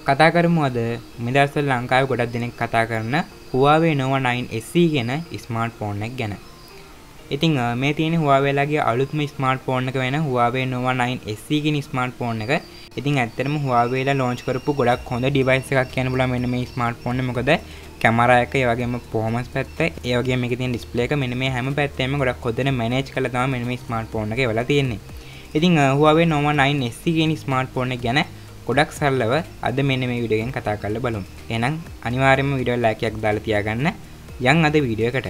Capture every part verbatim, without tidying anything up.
කතා කරමු අද මේ දවස්වල ලංකාවේ ගොඩක් දෙනෙක් කතා කරන Huawei Nova nine S E කියන ස්මාර්ට්ෆෝන් එක ගැන. ඉතින් මේ තියෙන Huawei ලාගේ අලුත්ම ස්මාර්ට්ෆෝන් එක වෙන Huawei Nova nine S E කියන ස්මාර්ට්ෆෝන් එක. ඉතින් ඇත්තටම Huawei ලා ලොන්ච් කරපු ගොඩක් හොඳ ඩිවයිස් එකක් කියන්න පුළුවන් මෙන්න මේ ස්මාර්ට්ෆෝන් එක. මොකද කැමරා එක, ඒ වගේම performance පැත්ත, ඒ වගේම මේකේ තියෙන ඩිස්ප්ලේ එක මෙන්න මේ හැම පැත්තෙම ගොඩක් හොඳට මැනේජ් කරලා තමයි මෙන්න මේ ස්මාර්ට්ෆෝන් එක එවලා තියෙන්නේ. ඉතින් Huawei Nova nine S E කියන ස්මාර්ට්ෆෝන් එක ගැන ගොඩක් සරලව අද මෙන්න මේ වීඩියෝ එකෙන් කතා කරලා බලමු. එහෙනම් අනිවාර්යයෙන්ම වීඩියෝ ලයික් එකක් දාලා තියාගන්න. යන් අද වීඩියෝ එකට.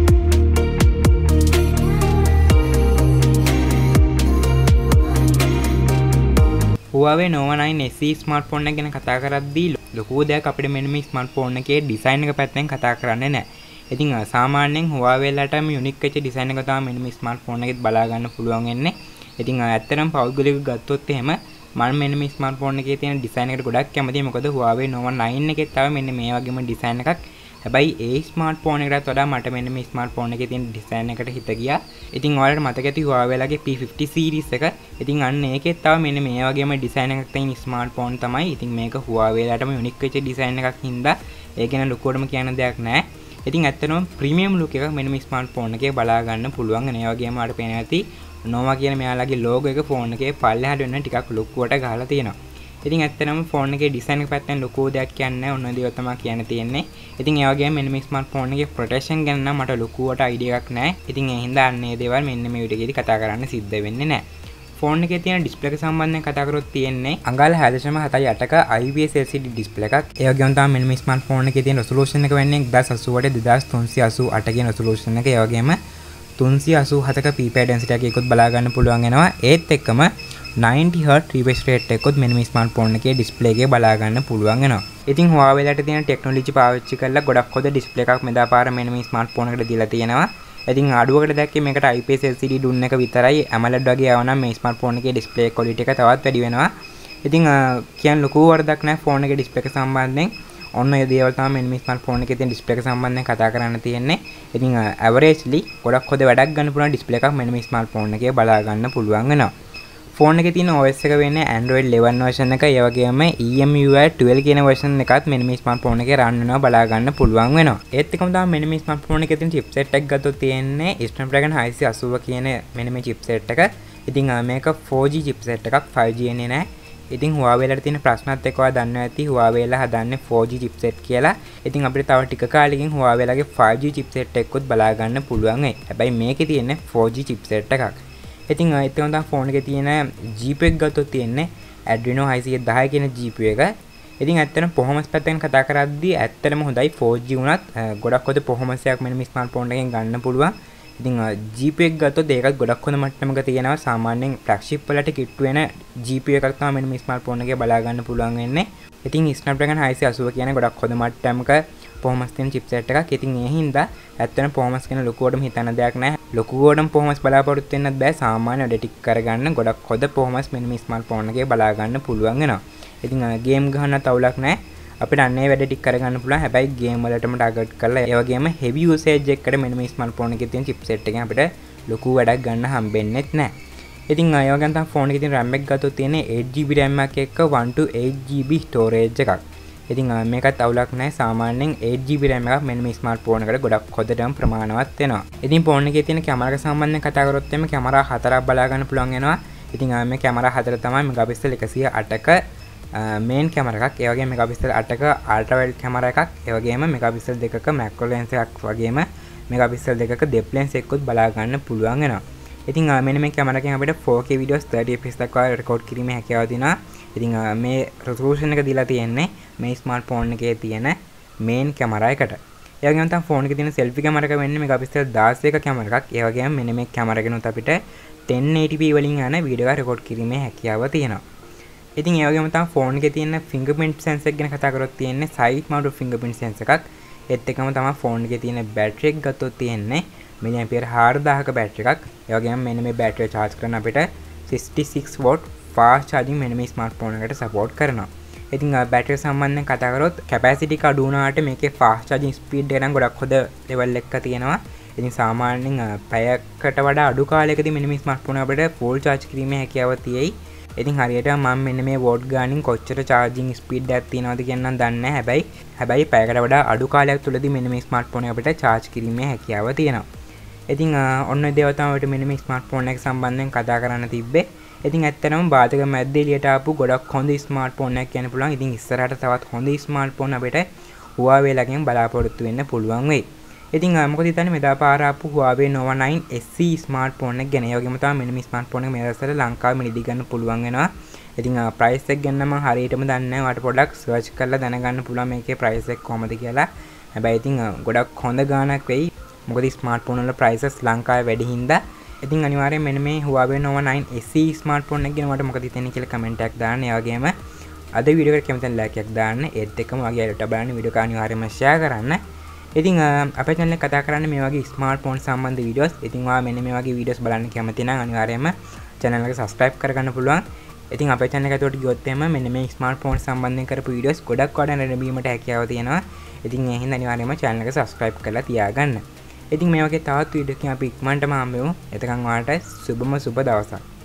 Huawei Nova nine S E smartphone එක ගැන කතා කරද්දී ලොකු දෙයක් අපිට මෙන්න මේ ස්මාර්ට්ෆෝන් එකේ ඩිසයින් එක පැත්තෙන් කතා කරන්නේ නැහැ. ඉතින් සාමාන්‍යයෙන් Huawei ලාටම යුනික් වෙච්ච ඩිසයින් එක තමයි මෙන්න මේ ස්මාර්ට්ෆෝන් එකෙත් බලා ගන්න පුළුවන් වෙන්නේ. ඉතින් ඇත්තටම පෞද්ගලිකව ගත්තොත් එහෙම මම මෙන්න මේ ස්මාර්ට්ෆෝන් එකේ තියෙන ඩිසයින් එකට ගොඩක් කැමතියි. මොකද Huawei Nova nine එකේ තව මෙන්න මේ වගේම ඩිසයින් එකක්. හැබැයි ඒ ස්මාර්ට්ෆෝන් එකටත් වඩා මට මෙන්න මේ ස්මාර්ට්ෆෝන් එකේ තියෙන ඩිසයින් එකට හිත ගියා. ඉතින් ඔයාලට මතක ඇති Huawei ලාගේ P fifty series එක. ඉතින් අන්න ඒකෙත් තව මෙන්න මේ වගේම ඩිසයින් එකක් තියෙන ස්මාර්ට්ෆෝන් තමයි. ඉතින් මේක Huawei ලාටම යුනික් වෙච්ච ඩිසයින් එකක් හින්දා ඒ ගැන ලොකුවටම කියන්න දෙයක් නැහැ. ඉතින් ඇත්තටම ප්‍රීමියම් ලුක් එකක් මෙන්න මේ ස්මාර්ට්ෆෝන් එකේ බලා ගන්න පුළුවන්. ඒ වගේම අර පේන ඇති Nova කියන මෙයාලගේ logo එක ෆෝන් එකේ පල්ලෙහාට වෙන ටිකක් ලොකුවට ගහලා තියෙනවා. ඉතින් ඇත්තටම ෆෝන් එකේ ඩිසයින් එක පැත්තෙන් ලොකු දෙයක් කියන්නේ නැහැ. ඔන්න දේව තමයි කියන්න තියෙන්නේ. ඉතින් ඒ වගේම මෙන්න මේ ස්මාර්ට්ෆෝන් එකේ ප්‍රොටෙක්ෂන් ගැන නම් මට ලොකුවට අයිඩියා එකක් නැහැ. ඉතින් ඒ හින්දා අන්න ඒ දේවල් මෙන්න මේ වීඩියෝ එකේදී කතා කරන්න සිද්ධ වෙන්නේ නැහැ. ෆෝන් එකේ තියෙන ඩිස්ප්ලේ එක සම්බන්ධයෙන් කතා කරොත් තියෙන්නේ අඟල් හය දශම හතයි අටක I P S L C D display එකක්. ඒ වගේම තමයි මෙන්න මේ ස්මාර්ට්ෆෝන් එකේ තියෙන රෙසලූෂන් එක වෙන්නේ එක්දාස් අසූවට දෙදාස් තුන්සිය අසූ අට කියන රෙසලූෂන් එක. ඒ වගේම තුන්සිය අසූ හතක ppi density එකක් එකත් බලා ගන්න පුළුවන් වෙනවා. ඒත් එක්කම ninety hertz refresh rate එකත් මෙන්න මේ ස්මාර්ට්ෆෝන් එකේ ඩිස්ප්ලේ එකේ බලා ගන්න පුළුවන් වෙනවා. ඉතින් Huawei ලාට තියෙන ටෙක්නොලොජි පාවිච්චි කරලා ගොඩක් හොඳ ඩිස්ප්ලේ එකක් මෙදාපාර මෙන්න මේ ස්මාර්ට්ෆෝන් එකට දීලා තියෙනවා. ඉතින් අඩුවකට දැක්කේ මේකට I P S L C D දුන්න එක විතරයි. AMOLED වගේ ආවනම් මේ ස්මාර්ට්ෆෝන් එකේ ඩිස්ප්ලේ ක්වොලිටි එක තවත් වැඩි වෙනවා. ඉතින් කියන්න ලොකු වරදක් නැහැ ෆෝන් එකේ ඩිස්ප්ලේ එක සම්බන්ධයෙන්. ඔන්න ඒ දේවල් තමයි මෙන්න මේ ස්මාර්ට්ෆෝන් එකේ තියෙන ඩිස්ප්ලේ එක සම්බන්ධයෙන් කතා කරන්න තියෙන්නේ. ඉතින් ඇවරේජ්ලි ගොඩක් හොඳ වැඩක් ගන්න පුළුවන් ඩිස්ප්ලේ එකක් මෙන්න මේ ස්මාර්ට්ෆෝන් එකේ බලා ගන්න පුළුවන් වෙනවා. ෆෝන් එකේ තියෙන O S එක වෙන්නේ Android eleven version එක. ඒ වගේම E M U I twelve කියන version එකත් මෙන්න මේ ස්මාර්ට්ෆෝන් එකේ රන් වෙනවා බලා ගන්න පුළුවන් වෙනවා. ඒත් එක්කම තමයි මෙන්න මේ ස්මාර්ට්ෆෝන් එකේ තියෙන chipset එක ගත්තොත් තියෙන්නේ Snapdragon හයසිය අසූව කියන මෙන්න මේ chipset එක. ඉතින් මේක four G chipset එකක්, five G එන්නේ නැහැ. ඉතින් Huawei ලාට තියෙන ප්‍රශ්නත් එක්ක ඔයා දන්නවා ඇති Huawei ලා හදන්නේ four G chipset කියලා. ඉතින් අපිට තව ටික කාලෙකින් Huawei ලාගේ five G chipset එකකුත් බලා ගන්න පුළුවන් වෙයි. හැබැයි මේකේ තියෙන්නේ four G chipset එකක්. ඉතින් ඒත් එක්කම තමයි ෆෝන් එකේ තියෙන G P U එක ගත්තොත් තියෙන්නේ Adreno හයසිය දහ කියන G P U එක. ඉතින් ඇත්තටම performance පැත්තෙන් කතා කරද්දී ඇත්තටම හොඳයි. four G වුණත් ගොඩක් හොඳ performance එකක් මෙන්න මේ ස්මාර්ට්ෆෝන් එකෙන් ගන්න පුළුවන්. ඉතින් G P U එක ගත්තොත් ඒකත් ගොඩක් හොඳ මට්ටමක තියෙනවා. සාමාන්‍යයෙන් flagship වලට කිට්ටු වෙන G P U එකක් තමයි මෙන්න මේ ස්මාර්ට්ෆෝන් එකේ බලා ගන්න පුළුවන් වෙන්නේ. ඉතින් Snapdragon හයසිය අසූව කියන්නේ ගොඩක් හොඳ මට්ටමක performance තියෙන chipset එකක්. ඉතින් ඒ හින්දා ඇත්තටම performance ගැන ලොකුවටම හිතන්න දෙයක් නැහැ. ලොකුවටම performance බලාපොරොත්තු වෙන්නත් බෑ. සාමාන්‍ය වැඩ ටික කරගන්න ගොඩක් හොඳ performance මෙන්න මේ ස්මාර්ට්ෆෝන් එකේ බලා ගන්න පුළුවන් වෙනවා. ඉතින් game ගහන්න තවුලක් නැහැ. අපිට අන්නේ වැඩ ටික කරගන්න පුළුවන්. හැබැයි game වලටම ටාගට් කරලා ඒ වගේම heavy usage එකකට මෙන්න මේ ස්මාර්ට්ෆෝන් එකේ තියෙන chipset එකෙන් අපිට ලොකු වැඩක් ගන්න හම්බෙන්නෙත් නැහැ. ඉතින් ඒ වගේම තමයි ෆෝන් එකේ තියෙන RAM එක ගත්තොත් තියෙන්නේ eight G B RAM එකක් එක්ක one to eight G B storage එකක්. ඉතින් මේකත් අවුලක් නැහැ. සාමාන්‍යයෙන් eight G B RAM එකක් මෙන්න මේ ස්මාර්ට්ෆෝන් එකට ගොඩක් හොඳටම ප්‍රමාණවත් වෙනවා. ඉතින් ෆෝන් එකේ තියෙන කැමරා සම්බන්ධයෙන් කතා කරොත් එimhe කැමරා හතරක් බලා ගන්න පුළුවන් වෙනවා. ඉතින් මේ කැමරා හතර තමයි මෙගාපික්සල් එකසිය අටක මේන් කැමරා එකක්. ඒ වගේම මෙගාපික්සල් අටක අල්ට්‍රා වයිඩ් කැමරා එකක්. ඒ වගේම මෙගාපික්සල් දෙකක මැක්‍රෝ ලෙන්ස් එකක් වගේම මෙගාපික්සල් දෙකක ඩෙප්ත් ලෙන්ස් එකකුත් බලා ගන්න පුළුවන් වෙනවා. ඉතින් මෙන්න මේ කැමරා එකෙන් අපිට four K videos thirty F P S දක්වා රෙකෝඩ් කිරීමේ හැකියාව තියෙනවා. ඉතින් මේ resolution එක දීලා තියෙන්නේ මේ ස්මාර්ට්ෆෝන් එකේ තියෙන මේන් කැමරා එකට. ඒ වගේම තමයි ෆෝන් එකේ තියෙන selfie කැමරා එක වෙන්නේ මෙගාපික්සල් දාසයක කැමරා එකක්. ඒ වගේම මෙන්න මේ කැමරා එකනොත් අපිට ten eighty p වලින් යන වීඩියෝ එක රෙකෝඩ් කිරීමේ හැකියාව තියෙනවා. ඉතින් ඒ වගේම තමයි ෆෝන් එකේ තියෙන fingerprint sensor එක ගැන කතා කරොත් තියෙන්නේ side mounted fingerprint sensor එකක්. ඒත් එක්කම තමයි ෆෝන් එකේ තියෙන බැටරි එක ගත්තොත් තියෙන්නේ milliampere four thousand බැටරි එකක්. ඒ වගේම මෙන්න මේ බැටරිය charge කරන අපිට sixty-six watt fast charging මෙන්න මේ ස්මාර්ට්ෆෝන් එකට support කරනවා. ඉතින් බැටරිය සම්බන්ධයෙන් කතා කරොත් capacity එක අඩු වුණාට මේකේ fast charging speed එක නම් ගොඩක් හොඳ level එකක තියෙනවා. ඉතින් සාමාන්‍යයෙන් පැයකට වඩා අඩු කාලයකදී මෙන්න මේ ස්මාර්ට්ෆෝන් අපිට full charge කිරීමේ හැකියාව තියෙයි. ඉතින් හරියට මම මෙන්න මේ වෝට් ගානින් කොච්චර charging speed එකක් තියෙනවද කියන නම් දන්නේ නැහැ. හැබැයි හැබැයි පැයකට වඩා අඩු කාලයක් තුලදී මෙන්න මේ ස්මාර්ට්ෆෝන් එක අපිට charge කිරීමේ හැකියාව තියෙනවා. ඉතින් ඔන්න ඒ දේව තමයි අපිට මෙන්න මේ ස්මාර්ට්ෆෝන් එක සම්බන්ධයෙන් කතා කරන්න තිබ්බේ. ඉතින් ඇත්තටම බාධක මැද්දේ එළියට ආපු ගොඩක් හොඳ ස්මාර්ට්ෆෝන් එකක් කියන්න පුළුවන්. ඉතින් ඉස්සරහට තවත් හොඳ ස්මාර්ට්ෆෝන් අපිට Huawei ලගෙන් බලාපොරොත්තු වෙන්න පුළුවන් වෙයි. ඉතින් මොකද හිතන්නේ මෙදා පාර ආපු Huawei Nova nine S E smartphone එක ගැන. ඒ වගේම තමයි මෙන්න මේ ස්මාර්ට්ෆෝන් එක මේ දවස්වල ලංකාවේ මිලදී ගන්න පුළුවන් වෙනවා. ඉතින් ප්‍රයිස් එක ගැන මම හරියටම දන්නේ නැහැ. ඔයාලට පොඩ්ඩක් සර්ච් කරලා දැනගන්න පුළුවන් මේකේ ප්‍රයිස් එක කොහමද කියලා. හැබැයි ඉතින් ගොඩක් හොඳ ගාණක් වෙයි. මොකද ස්මාර්ට්ෆෝන් වල ප්‍රයිසස් ලංකාවේ වැඩි හින්දා. ඉතින් අනිවාර්යෙන් මෙන්න මේ Huawei Nova nine S E smartphone එක ගැන ඔයාලට මොකද හිතෙන්නේ කියලා කමෙන්ට් එකක් දාන්න. ඒ වගේම අද වීඩියෝ එකට කැමති නම් ලයික් එකක් දාන්න. ඒත් එක්කම ඔයාගේ අයට බලන්න වීඩියෝ එක අනිවාර්යයෙන්ම ෂෙයා කරන්න. ඉතින් අපේ channel එක කතා කරන්නේ මේ වගේ ස්මාර්ට්ෆෝන් සම්බන්ධ වීඩියෝස්. ඉතින් ඔයා මෙන්න මේ වගේ වීඩියෝස් බලන්න කැමති නම් අනිවාර්යයෙන්ම channel එක subscribe කරගන්න පුළුවන්. ඉතින් අපේ channel එක ඇතුළට ගියොත් එහෙම මෙන්න මේ ස්මාර්ට්ෆෝන් සම්බන්ධයෙන් කරපු වීඩියෝස් ගොඩක් වඩා නැරඹීමට හැකියාව තියෙනවා. ඉතින් ඒ හින්දා අනිවාර්යයෙන්ම channel එක subscribe කරලා තියාගන්න. ඉතින් මේ වගේ තවත් වීඩියෝ එකකින් අපි ඉක්මනටම හම්බෙමු. එතකන් ඔයාලට සුබම සුබ දවසක්.